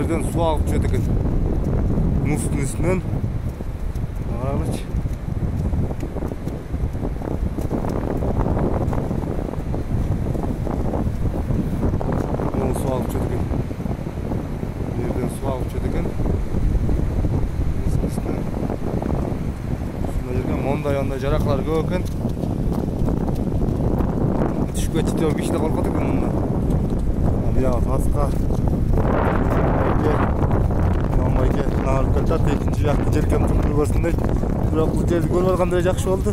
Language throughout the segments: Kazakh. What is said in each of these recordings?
жерden su ағып түседі екен. Мұздың үстінен. Қараңызшы. Су ағып түседі екен. Жерден су ағып түседі екен. Сонда жерге мондай жарақлар көп екен. Түшіп кетті кіші де қорқады екен мұнда. Бұяғы тасқа Мамайке нағылып кетті. Екінші жақты жеркем тұрды көрсін дейді. Бірақ бұл жерді көріп алғандай жақсы болды.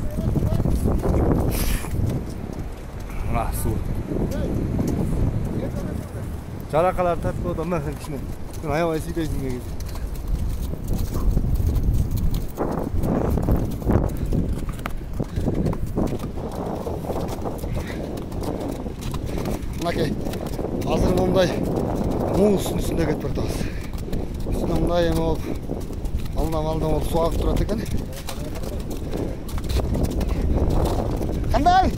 Су. Жарақалар тартып одан да кішіне. Аябай сөйтесің деген. Мынакей, қазір мұндай мұздың үстінде кетіп бардыңыз. Үстіне мұндай емі болып, алдам болып су ағып тұрады екен. Қандай?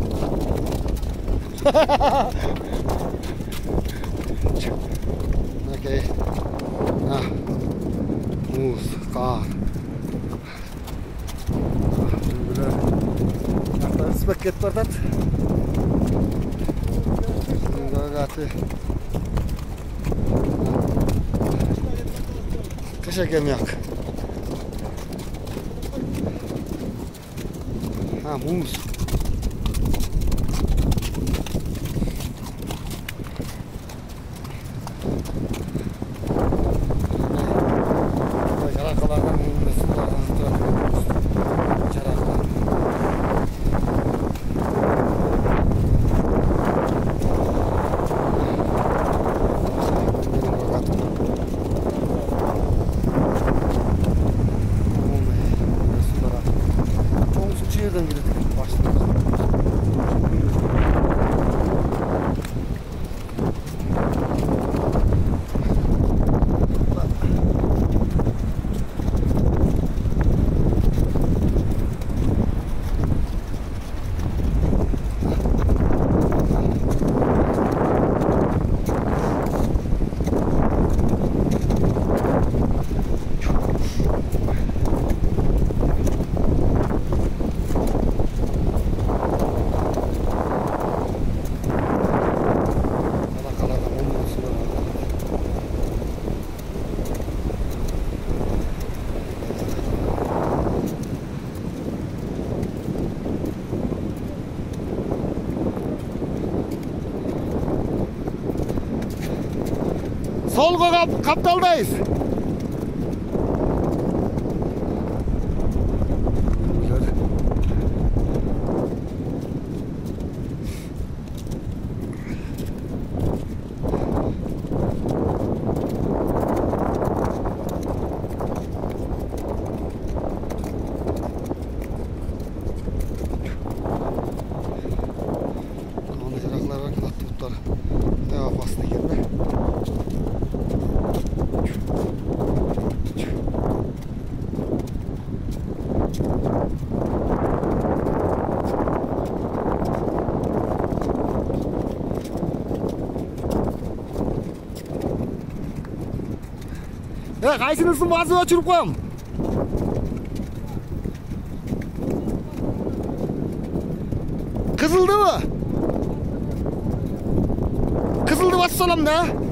Мынакей, мұз, қар. Жақтан үспек кетіп бардады. Кыш екен яқ. Мұз. Жарақалардан мұнда сұлтағын тұрады. Жарақалар. Yerden gidelim başlayalım. Solga kaptaldayız. Қайсынысың басып өшіріп қоям. Қызылды ма? Қызылды басып салам да.